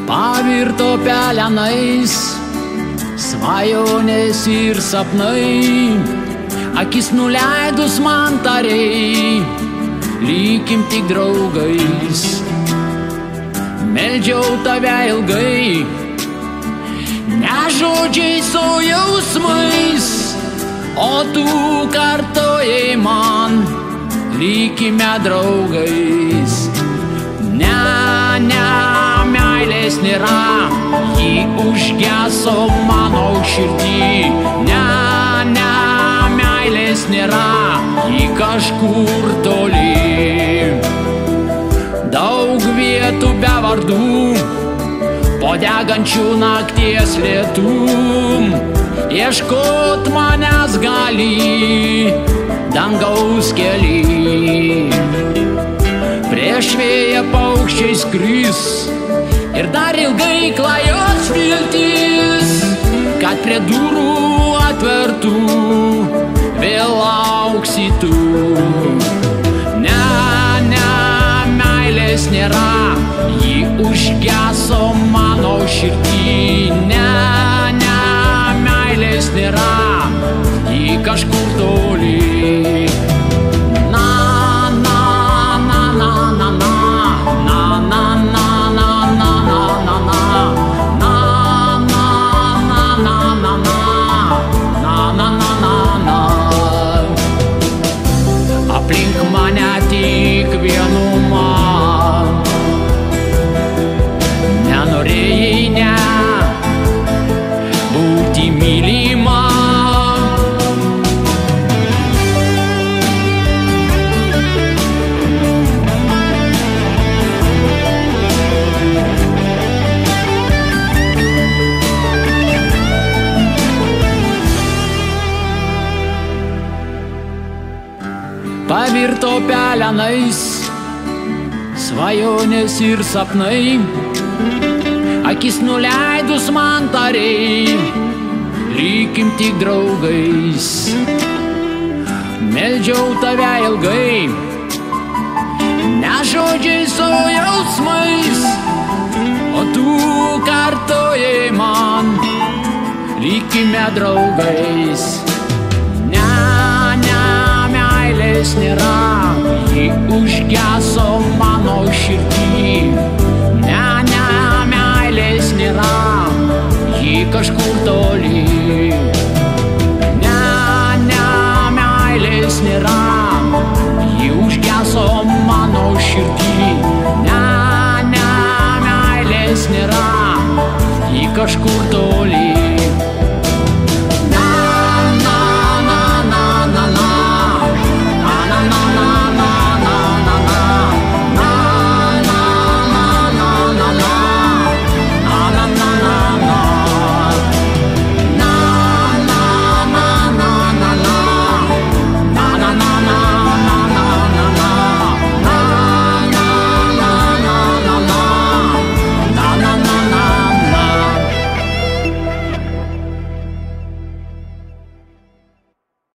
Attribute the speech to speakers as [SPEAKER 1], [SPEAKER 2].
[SPEAKER 1] Pavirto pelenais, svajonės ir sapnai, akis nuleidus man tarei, likim tik draugais. Meldžiau tave ilgai, ne žodžiais, o jausmais, o tu kartojai man, likime draugais. Ne, meilės nėra, ji užgeso mano širdį. Ne, meilės nėra, ji kažkur toli. Daug vietų be vardų, po degančių nakties lietum, ieškot manęs gali dangaus kely. Prieš vėją paukščiai skris ir dar ilgai klajos viltis, kad prie durų atvertų vėl lauksi tu. Ne, meilės nėra, ji užgeso mano širdį. Ne, meilės nėra, ji kažkur toli. Aplink mane tik vienuma, nenorėjai ne būti mylima. Pavirto pelenais, svajonės ir sapnai, akis nuleidus man tarei, likim tik draugais. Meldžiau tave ilgai, ne žodžiais, o jausmais, o tu kartojai man, likime draugais. Meilės nėra, ji užgeso mano širdį. Ne, meilės nėra, ji kažkur toli. Ne, meilės nėra, ji užgeso mano širdį. Ne, meilės nėra, ji kažkur toli.